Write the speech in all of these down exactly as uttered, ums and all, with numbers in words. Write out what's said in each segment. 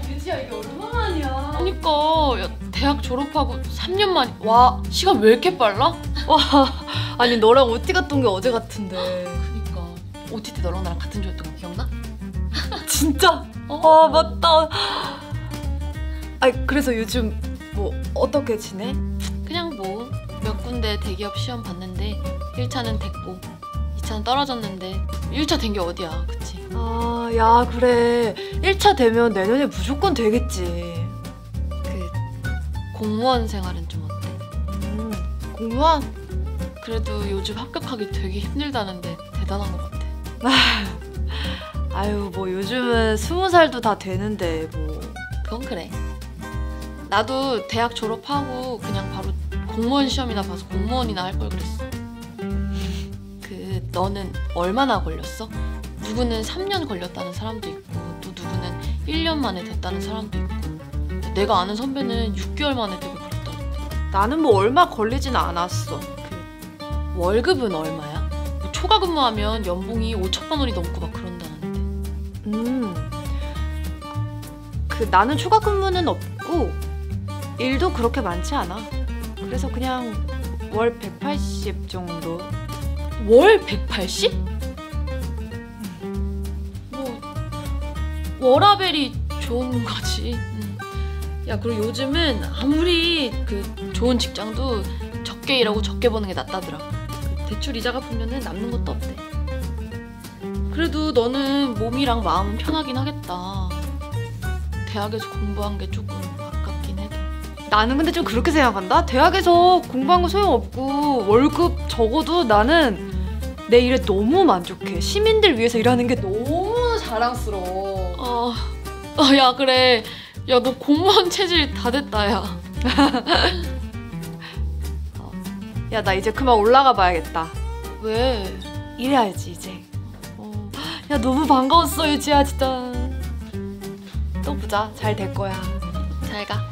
유지야 이게 얼마만이야? 그니까 야, 대학 졸업하고 삼 년 만이. 와 시간 왜 이렇게 빨라? 와 아니 너랑 오티 갔던 게 어제 같은데. 그니까 오티 때 너랑 나랑 같은 조였던 거 기억나? 진짜? 어. 아 맞다. 아니 그래서 요즘 뭐 어떻게 지내? 그냥 뭐 몇 군데 대기업 시험 봤는데 일 차는 됐고 이 차는 떨어졌는데 일 차 된 게 어디야, 그치? 아 야 그래 일 차 되면 내년에 무조건 되겠지. 그 공무원 생활은 좀 어때? 음 공무원? 그래도 요즘 합격하기 되게 힘들다는데 대단한 것 같아. 아유 뭐 요즘은 스무 살도 다 되는데 뭐. 그건 그래. 나도 대학 졸업하고 그냥 바로 공무원 시험이나 봐서 공무원이나 할 걸 그랬어. 그 너는 얼마나 걸렸어? 누구는 삼 년 걸렸다는 사람도 있고 또 누구는 일 년 만에 됐다는 사람도 있고 내가 아는 선배는 육 개월 만에 되고 그랬다던데. 나는 뭐 얼마 걸리진 않았어. 그 월급은 얼마야? 뭐 초과 근무하면 연봉이 오천만 원이 넘고 막 그런다는데. 음. 그 나는 초과 근무는 없고 일도 그렇게 많지 않아. 그래서 그냥 월 백팔십 정도. 월 백팔십? 뭐 워라벨이 좋은 거지. 응. 야 그리고 요즘은 아무리 그 좋은 직장도 적게 일하고 적게 버는 게 낫다더라. 그 대출 이자가 보면은 남는 것도 없대. 그래도 너는 몸이랑 마음은 편하긴 하겠다. 대학에서 공부한 게 조금 아깝긴 해도. 나는 근데 좀 그렇게 생각한다. 대학에서 공부한 거 소용없고 월급 적어도 나는 내 일에 너무 만족해. 시민들 위해서 일하는 게 너무 자랑스러워. 어, 어, 야 그래. 야 너 공무원 체질 다 됐다 야. 야 나 이제 그만 올라가 봐야겠다. 왜? 일해야지 이제. 어. 야 너무 반가웠어 유지야 진짜. 또 보자. 잘 될 거야. 잘 가.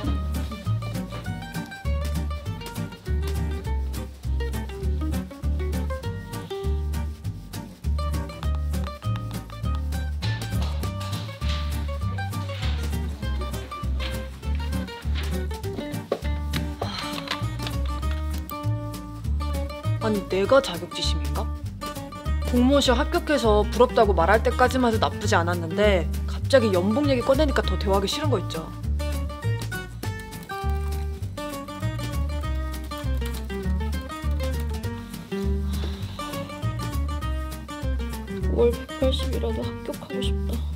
아니 내가 자격지심인가? 공무원 시험 합격해서 부럽다고 말할 때까지만 해도 나쁘지 않았는데 갑자기 연봉 얘기 꺼내니까 더 대화하기 싫은 거 있죠. 월 백팔십이라도 합격하고 싶다.